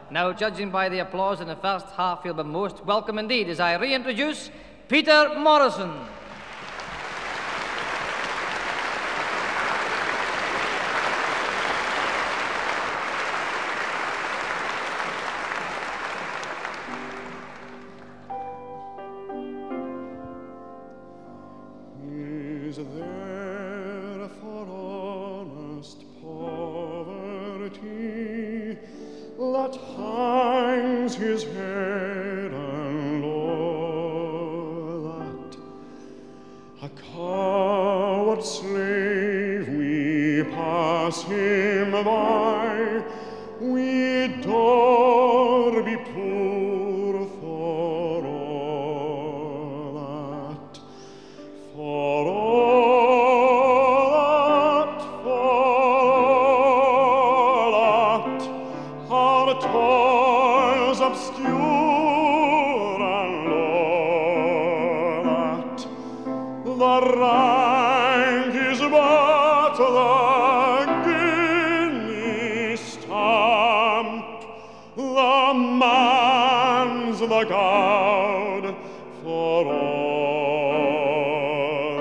Now, judging by the applause in the first half, you'll be most welcome indeed as I reintroduce Peter Morrison. Is there for honest poverty that hangs his head and low, that a coward slave we pass him by, we dare be poor for all that, for all that our toils obscure and low, that the rank is but the guinea stamp, the man's the gowd for all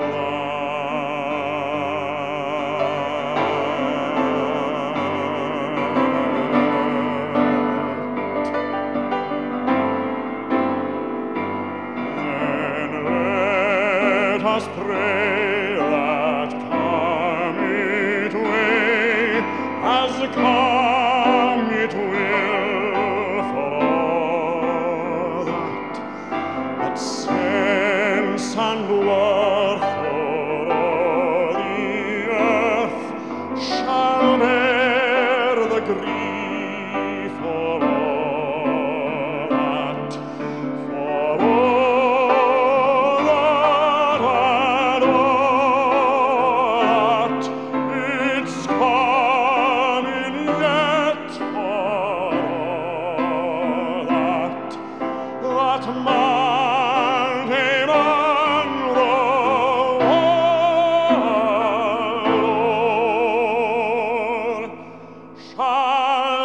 that. Then let us pray that come it may, as come it will, for all that sense and worth for all the earth shall bear the grief for all that, for all that it's coming yet, for all that man came on the wall, shall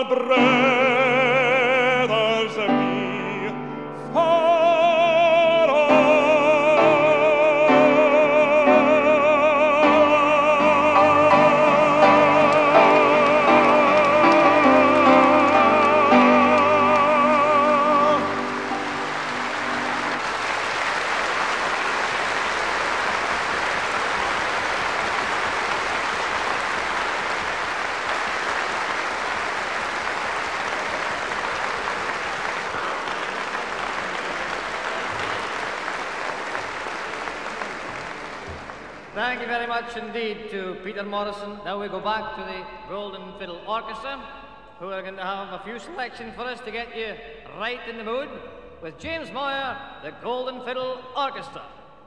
brothers be for Thank you very much indeed to Peter Morrison. Now we go back to the Golden Fiddle Orchestra, who are going to have a few selections for us to get you right in the mood with James Moyer, the Golden Fiddle Orchestra.